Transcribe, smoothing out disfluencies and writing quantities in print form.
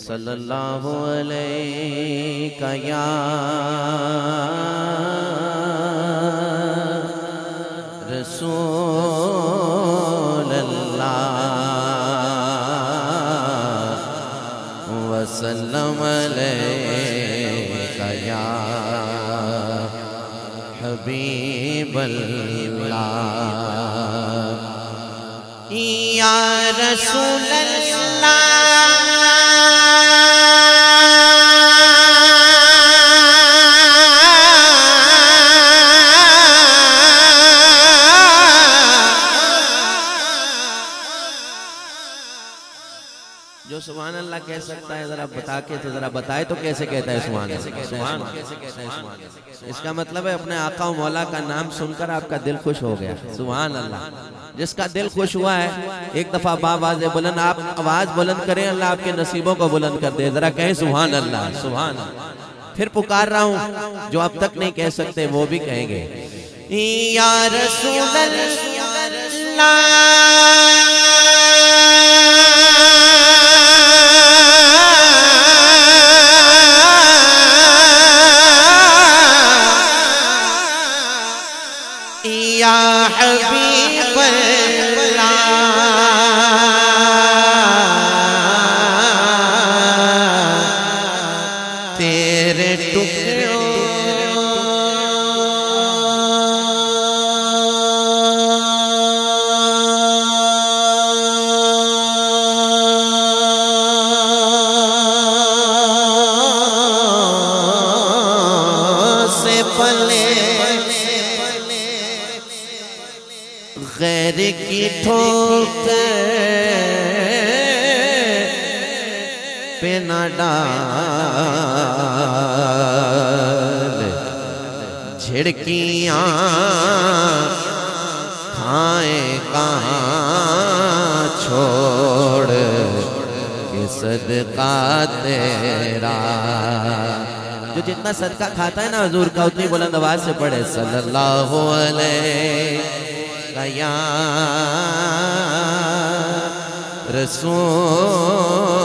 सल्लल्लाहु अलैका या रसूल अल्लाह वसल्लम अलैका या हबीब अल्लाह या रसूल अल्लाह जो सुभान अल्लाह कह सकता है जरा बता के तो जरा बताए तो कैसे कहता है सुभान सुभान इसका मतलब है अपने आका मौला का नाम सुनकर आपका दिल खुश हो गया। सुभान अल्लाह। जिसका दिल खुश हुआ है एक दफा बावाज़े बुलंद आप आवाज बुलंद करें, अल्लाह आपके नसीबों को बुलंद कर दे। जरा कहें सुभान अल्लाह सुभान अल्लाह। फिर पुकार रहा हूं जो अब तक नहीं कह सकते वो भी कहेंगे या रसूल अल्लाह या हबीब अल्लाह तेरे टुकड़ों से पले गैर की ठोकर पे न डाल, झिड़कियाँ खाए कहाँ छोड़ के सदका तेरा। जो जितना सदका खाता है ना हुजूर का उतनी बुलंद आवाज से पढ़े सल्लल्लाहु अलैहि या रसूल